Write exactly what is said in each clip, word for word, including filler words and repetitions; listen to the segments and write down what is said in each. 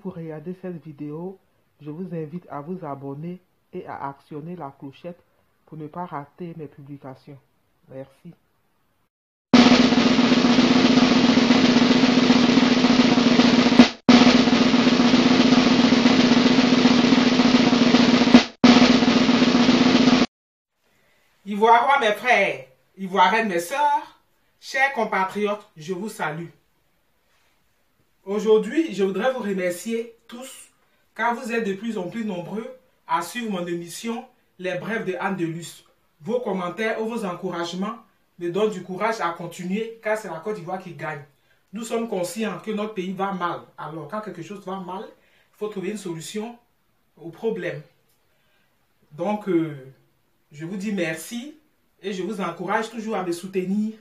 vous regardez cette vidéo, je vous invite à vous abonner et à actionner la clochette pour ne pas rater mes publications. Merci. Ivoirois, mes frères, Ivoiriennes, mes sœurs, chers compatriotes, je vous salue. Aujourd'hui, je voudrais vous remercier tous, car vous êtes de plus en plus nombreux à suivre mon émission Les Brèves de Anne de Luz. Vos commentaires ou vos encouragements me donnent du courage à continuer, car c'est la Côte d'Ivoire qui gagne. Nous sommes conscients que notre pays va mal. Alors, quand quelque chose va mal, il faut trouver une solution au problème. Donc, euh, je vous dis merci et je vous encourage toujours à me soutenir.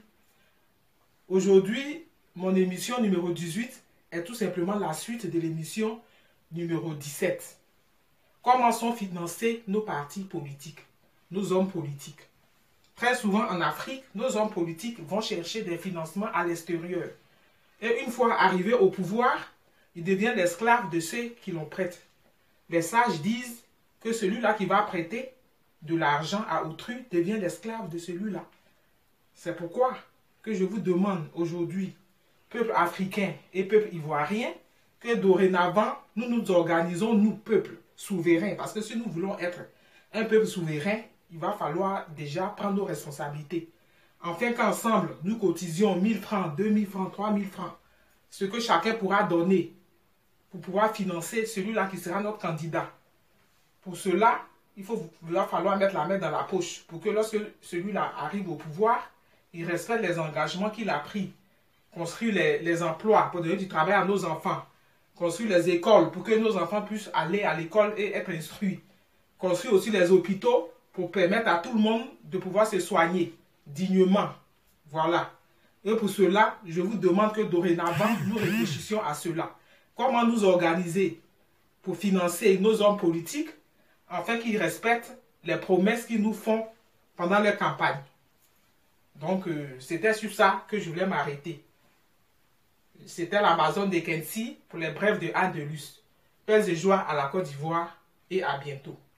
Aujourd'hui, mon émission numéro dix-huit est tout simplement la suite de l'émission numéro dix-sept. Comment sont financés nos partis politiques, nos hommes politiques? Très souvent en Afrique, nos hommes politiques vont chercher des financements à l'extérieur. Et une fois arrivés au pouvoir, ils deviennent esclaves de ceux qui l'ont prêté. Les sages disent que celui-là qui va prêter de l'argent à autrui devient l'esclave de celui-là. C'est pourquoi que je vous demande aujourd'hui, peuple africain et peuple ivoirien, que dorénavant, nous nous organisons, nous, peuple souverain. Parce que si nous voulons être un peuple souverain, il va falloir déjà prendre nos responsabilités. Afin qu'ensemble, nous cotisions mille francs, deux mille francs, trois mille francs, ce que chacun pourra donner pour pouvoir financer celui-là qui sera notre candidat. Pour cela, il, faut, il va falloir mettre la main dans la poche pour que lorsque celui-là arrive au pouvoir, il respecte les engagements qu'il a pris. Construire les, les emplois pour donner du travail à nos enfants. Construire les écoles pour que nos enfants puissent aller à l'école et être instruits. Construire aussi les hôpitaux pour permettre à tout le monde de pouvoir se soigner dignement. Voilà. Et pour cela, je vous demande que dorénavant, nous réfléchissions à cela. Comment nous organiser pour financer nos hommes politiques afin qu'ils respectent les promesses qu'ils nous font pendant leur campagne. Donc, euh, c'était sur ça que je voulais m'arrêter. C'était l'Amazon de Kensi pour les brèves de Anne de Luz. Paix et joie à la Côte d'Ivoire et à bientôt.